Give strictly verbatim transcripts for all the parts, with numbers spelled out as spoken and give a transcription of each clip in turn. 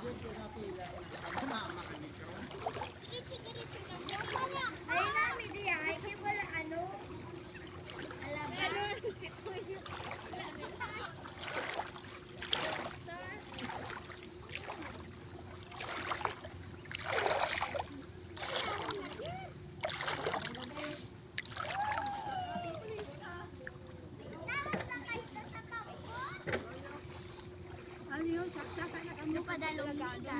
Ayun na, media. Ay, kaya wala ano. Alam ba? Ano yun? Saksakan na kami pa dalong.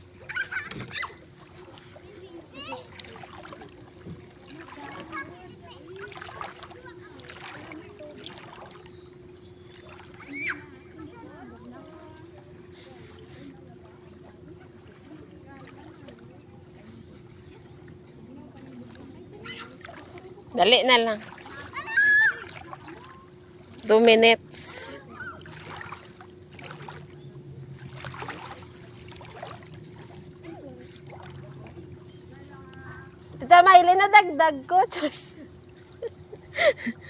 Dali na lang. Two minutes. Tita Maylin, na dagdag ko. Diyos.